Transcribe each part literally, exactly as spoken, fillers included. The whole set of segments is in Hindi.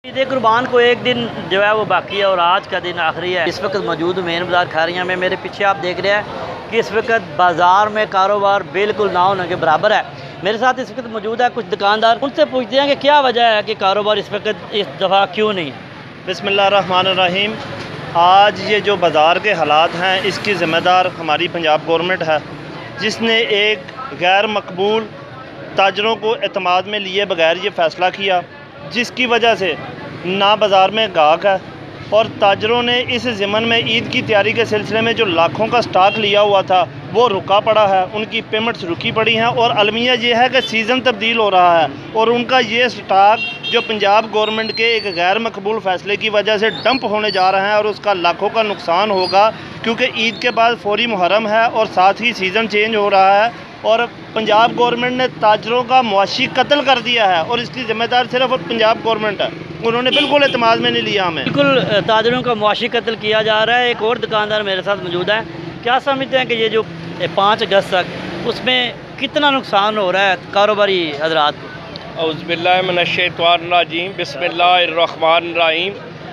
ईद कुर्बान को एक दिन जो है वो बाकी है और आज का दिन आखिरी है। इस वक्त मौजूद मेन बाज़ार खैरिया में, मेरे पीछे आप देख रहे हैं कि इस वक्त बाज़ार में कारोबार बिल्कुल ना होने के बराबर है। मेरे साथ इस वक्त मौजूद है कुछ दुकानदार, उनसे पूछते हैं कि क्या वजह है कि कारोबार इस वक्त इस दफ़ा क्यों नहीं है। बिस्मिल्लाहिर्रहमानिर्रहीम। आज ये जो बाज़ार के हालात हैं इसकी ज़िम्मेदार हमारी पंजाब गवर्नमेंट है, जिसने एक गैर मकबूल ताजरों को एतमाद में लिए बगैर ये फ़ैसला किया, जिसकी वजह से ना बाज़ार में गाहक है और ताजरों ने इस ज़िमन में ईद की तैयारी के सिलसिले में जो लाखों का स्टॉक लिया हुआ था वो रुका पड़ा है, उनकी पेमेंट्स रुकी पड़ी हैं। और अलमिया ये है कि सीज़न तब्दील हो रहा है और उनका ये स्टॉक जो पंजाब गवर्नमेंट के एक गैर मकबूल फ़ैसले की वजह से डंप होने जा रहा है और उसका लाखों का नुकसान होगा, क्योंकि ईद के बाद फौरी मुहर्रम है और साथ ही सीज़न चेंज हो रहा है और पंजाब गवर्नमेंट ने ताजरों का मुआशी कत्ल कर दिया है और इसकी ज़िम्मेदार सिर्फ पंजाब गवर्नमेंट है। उन्होंने बिल्कुल एतमाद में नहीं लिया हमें। बिल्कुल ताजरों का मुआशी कत्ल किया जा रहा है। एक और दुकानदार मेरे साथ मौजूद है। क्या समझते हैं कि ये जो पाँच अगस्त तक उसमें कितना नुकसान हो रहा है कारोबारी हजरात को? औज़ुबिल्लाहि मिनश्शैतानिर्रजीम, बिस्मिल्लाहिर्रहमानिर्रहीम।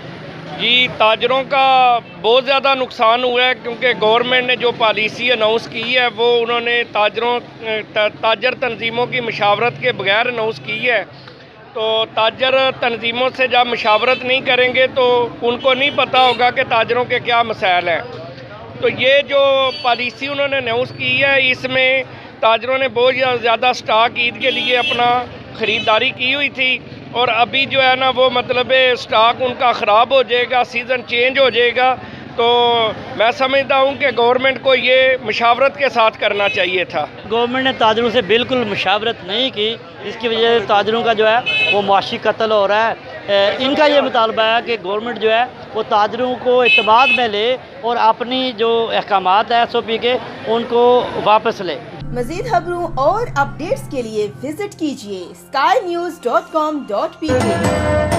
जी, ताजरों का बहुत ज़्यादा नुकसान हुआ है, क्योंकि गवर्नमेंट ने जो पॉलिसी अनाउंस की है वो उन्होंने ताजरों ताजर तंजीमों की मशावरत के बगैर अनाउंस की है। तो ताजर तंजीमों से जब मशावरत नहीं करेंगे तो उनको नहीं पता होगा कि ताजरों के क्या मसाइल हैं। तो ये जो पॉलिसी उन्होंने अनाउंस की है, इसमें ताजरों ने बहुत ज़्यादा स्टॉक ईद के लिए अपना ख़रीदारी की हुई थी और अभी जो है ना वो मतलब स्टॉक उनका ख़राब हो जाएगा, सीज़न चेंज हो जाएगा। तो मैं समझता हूँ कि गवर्नमेंट को ये मशावरत के साथ करना चाहिए था। गवर्नमेंट ने ताजरों से बिल्कुल मशावरत नहीं की, इसकी वजह से ताजरों का जो है वो मुआशी कत्ल हो रहा है। इनका ये मुतालबा है कि गवर्नमेंट जो है वो ताजरों को एतमाद में ले और अपनी जो अहकामात है एस ओ पी के उनको वापस ले। मज़ीद खबरों और अपडेट्स के लिए विजिट कीजिए Sky News dot com dot P के।